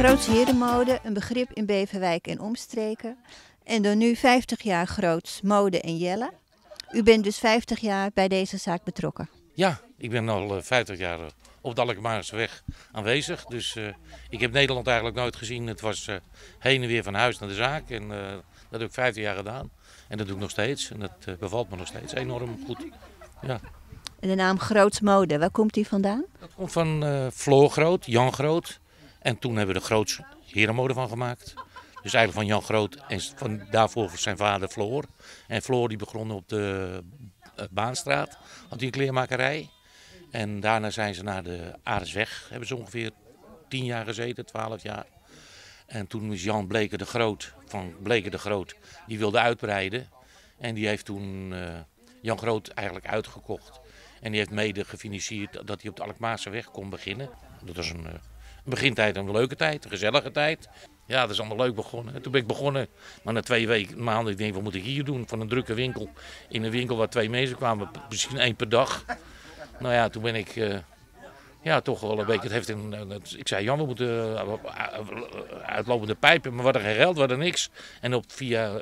Groots Herenmode, een begrip in Beverwijk en omstreken. En dan nu 50 jaar Groots Mode en Jelle. U bent dus 50 jaar bij deze zaak betrokken. Ja, ik ben al 50 jaar op de Alkmaarseweg aanwezig. Dus ik heb Nederland eigenlijk nooit gezien. Het was heen en weer van huis naar de zaak. En dat heb ik 50 jaar gedaan. En dat doe ik nog steeds. En dat bevalt me nog steeds enorm goed. Ja. En de naam Groots Mode, waar komt die vandaan? Dat komt van Floor Groot, Jan Groot. En toen hebben we er Groots Herenmode van gemaakt. Dus eigenlijk van Jan Groot en daarvoor zijn vader Floor. En Floor die begon op de Baanstraat, had hij een kleermakerij. En daarna zijn ze naar de Arendsweg, hebben ze ongeveer 10 jaar gezeten, 12 jaar. En toen is Jan Bleker de Groot, van Bleker de Groot, die wilde uitbreiden. En die heeft toen Jan Groot eigenlijk uitgekocht. En die heeft mede gefinancierd dat hij op de Alkmaarseweg kon beginnen. Dat was een begintijd, een leuke tijd, een gezellige tijd. Ja, dat is allemaal leuk begonnen. En toen ben ik begonnen, maar na 2 maanden, ik denk, wat moet ik hier doen? Van een drukke winkel, in een winkel waar 2 mensen kwamen, misschien 1 per dag. Nou ja, toen ben ik toch wel een beetje, ik zei, Jan, we moeten uitlopende pijpen, maar we hadden geen geld, we hadden niks. En via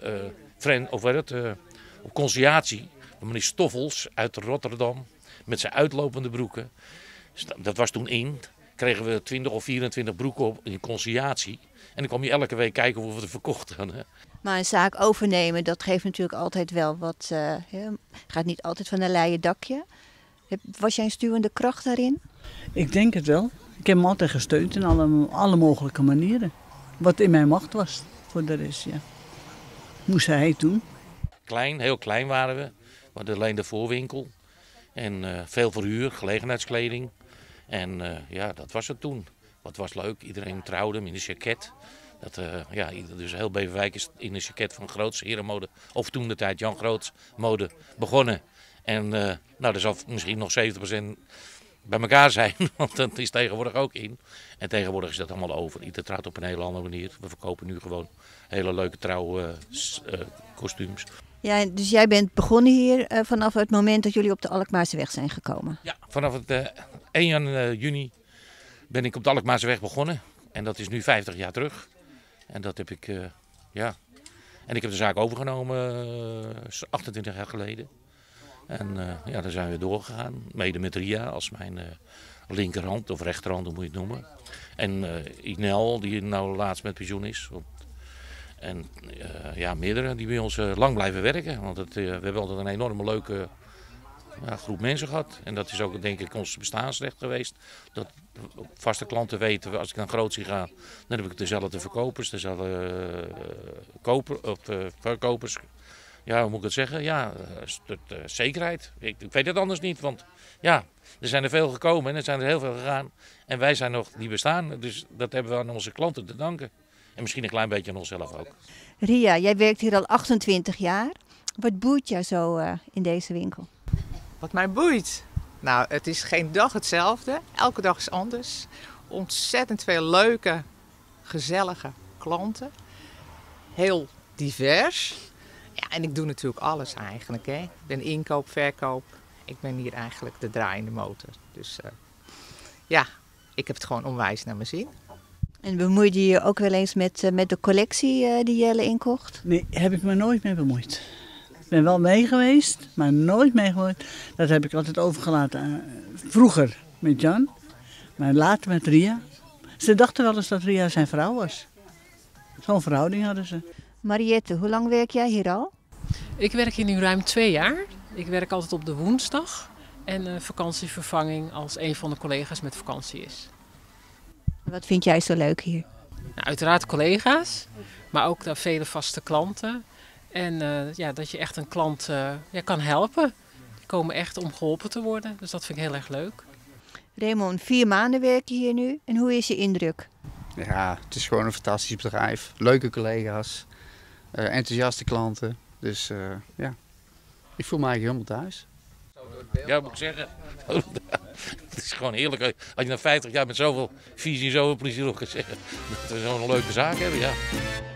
op conciliatie, van meneer Stoffels uit Rotterdam, met zijn uitlopende broeken, dat was toen in, kregen we 20 of 24 broeken op in conciliatie. En dan kwam je elke week kijken hoe we het verkocht hadden. Maar een zaak overnemen, dat geeft natuurlijk altijd wel wat, gaat niet altijd van een leien dakje. Was jij een stuwende kracht daarin? Ik denk het wel. Ik heb hem altijd gesteund in alle mogelijke manieren. Wat in mijn macht was voor de rest, ja. Moest hij doen. Heel klein waren we. We hadden alleen de voorwinkel. En veel verhuur, gelegenheidskleding. En dat was het toen. Wat was leuk, iedereen trouwde in een jacket. Dus heel Beverwijk is in een jacket van Groots Herenmode, of toen de tijd Jan Groots Mode, begonnen. En er zal misschien nog 70% bij elkaar zijn, want dat is tegenwoordig ook in. En tegenwoordig is dat allemaal over. Ieder trouwt op een hele andere manier. We verkopen nu gewoon hele leuke trouwkostuums. Ja, dus jij bent begonnen hier vanaf het moment dat jullie op de Alkmaarseweg zijn gekomen? Ja, vanaf het 1 juni ben ik op de Alkmaarseweg begonnen. En dat is nu 50 jaar terug. En dat heb ik, En ik heb de zaak overgenomen 28 jaar geleden. En daar zijn we doorgegaan. Mede met Ria als mijn linkerhand of rechterhand, hoe moet je het noemen. En Inel, die nou laatst met pensioen is. En meerdere die bij ons lang blijven werken. Want we hebben altijd een enorme leuke groep mensen gehad. En dat is ook denk ik ons bestaansrecht geweest. Dat vaste klanten weten, als ik naar Groots ga, dan heb ik dezelfde verkopers, dezelfde verkopers. Ja, hoe moet ik het zeggen? Ja, zekerheid. Ik weet het anders niet, want ja, er zijn er veel gekomen en er zijn er heel veel gegaan. En wij zijn nog die bestaan, dus dat hebben we aan onze klanten te danken. En misschien een klein beetje aan onszelf ook. Ria, jij werkt hier al 28 jaar. Wat boeit jou zo in deze winkel? Wat mij boeit? Nou, het is geen dag hetzelfde. Elke dag is anders. Ontzettend veel leuke, gezellige klanten. Heel divers. Ja, en ik doe natuurlijk alles eigenlijk. Hè. Ik ben inkoop, verkoop. Ik ben hier eigenlijk de draaiende motor. Dus ik heb het gewoon onwijs naar mijn zin. En bemoeide je je ook wel eens met de collectie die Jelle inkocht? Nee, heb ik me nooit mee bemoeid. Ik ben wel mee geweest, maar nooit mee gehoord. Dat heb ik altijd overgelaten. Vroeger met Jan, maar later met Ria. Ze dachten wel eens dat Ria zijn vrouw was. Zo'n verhouding hadden ze. Mariette, hoe lang werk jij hier al? Ik werk hier nu ruim 2 jaar. Ik werk altijd op de woensdag. En vakantievervanging als een van de collega's met vakantie is. Wat vind jij zo leuk hier? Nou, uiteraard collega's, maar ook de vele vaste klanten. En dat je echt een klant kan helpen. Die komen echt om geholpen te worden. Dus dat vind ik heel erg leuk. Raymond, 4 maanden werk je hier nu. En hoe is je indruk? Ja, het is gewoon een fantastisch bedrijf. Leuke collega's, enthousiaste klanten. Dus ik voel me eigenlijk helemaal thuis. Ja, moet ik zeggen. Het is gewoon heerlijk. Als je na 50 jaar met zoveel visie en zoveel plezier op kan zeggen dat we zo'n leuke zaak hebben, ja.